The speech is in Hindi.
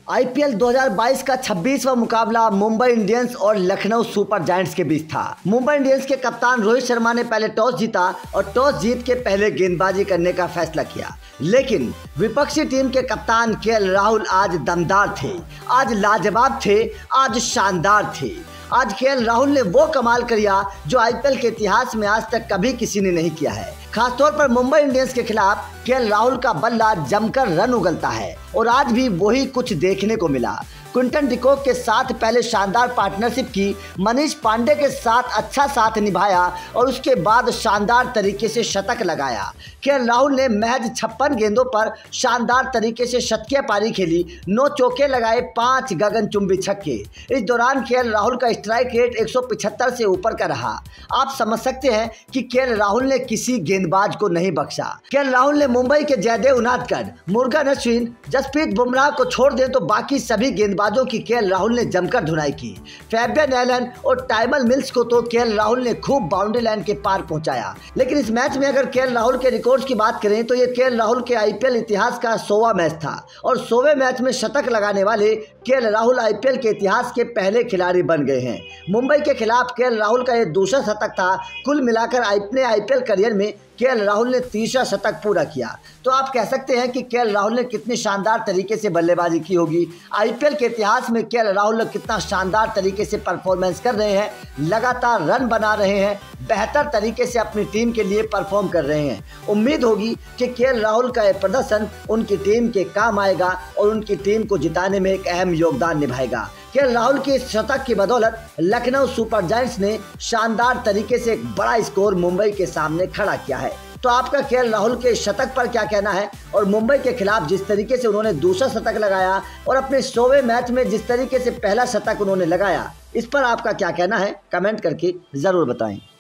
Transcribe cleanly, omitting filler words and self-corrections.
आईपीएल 2022 का 26वां मुकाबला मुंबई इंडियंस और लखनऊ सुपर जायंट्स के बीच था। मुंबई इंडियंस के कप्तान रोहित शर्मा ने पहले टॉस जीता और टॉस जीत के पहले गेंदबाजी करने का फैसला किया, लेकिन विपक्षी टीम के कप्तान केएल राहुल आज दमदार थे, आज लाजवाब थे, आज शानदार थे। आज केएल राहुल ने वो कमाल किया जो आईपीएल के इतिहास में आज तक कभी किसी ने नहीं किया है। खासतौर पर मुंबई इंडियंस के खिलाफ केएल राहुल का बल्ला जमकर रन उगलता है और आज भी वही कुछ देखने को मिला। क्विंटन डिकॉक के साथ पहले शानदार पार्टनरशिप की, मनीष पांडे के साथ अच्छा साथ निभाया और उसके बाद शानदार तरीके से शतक लगाया। केएल राहुल ने महज 56 गेंदों पर शानदार तरीके से शतकीय पारी खेली, 9 चौके लगाए, 5 गगनचुंबी छक्के। इस दौरान केएल राहुल का स्ट्राइक रेट 175 से ऊपर का रहा। आप समझ सकते हैं कि केएल राहुल ने किसी गेंदबाज को नहीं बख्शा। केएल राहुल ने मुंबई के जयदेव उनादकट, मुरुगन अश्विन, जसप्रीत बुमराह को छोड़ दें तो बाकी सभी गेंदबाजों की केएल राहुल ने जमकर धुनाई की। फैबियन एलन और टाइमल मिल्स को तो केएल राहुल ने खूब बाउंड्री लाइन के पार पहुंचाया। लेकिन इस मैच में अगर केएल राहुल के रिकॉर्ड्स की बात करें तो ये केएल राहुल के आईपीएल इतिहास का 100वां मैच था और 100वें मैच में शतक लगाने वाले केएल राहुल आईपीएल के इतिहास के पहले खिलाड़ी बन गए हैं। मुंबई के खिलाफ केएल राहुल का यह दूसरा शतक था। कुल मिलाकर अपने आईपीएल करियर में केएल राहुल ने तीसरा शतक पूरा किया। तो आप कह सकते हैं कि केएल राहुल ने कितनी शानदार तरीके से बल्लेबाजी की होगी। आईपीएल के इतिहास में केएल राहुल कितना शानदार तरीके से परफॉर्मेंस कर रहे हैं, लगातार रन बना रहे हैं, बेहतर तरीके से अपनी टीम के लिए परफॉर्म कर रहे हैं। उम्मीद होगी कि केएल राहुल का यह प्रदर्शन उनकी टीम के काम आएगा और उनकी टीम को जिताने में एक अहम योगदान निभाएगा। केएल राहुल के शतक की बदौलत लखनऊ सुपर जायंट्स ने शानदार तरीके से एक बड़ा स्कोर मुंबई के सामने खड़ा किया है। तो आपका केएल राहुल के शतक पर क्या कहना है और मुंबई के खिलाफ जिस तरीके से उन्होंने दूसरा शतक लगाया और अपने 100वें मैच में जिस तरीके से पहला शतक उन्होंने लगाया, इस पर आपका क्या कहना है? कमेंट करके जरूर बताएं।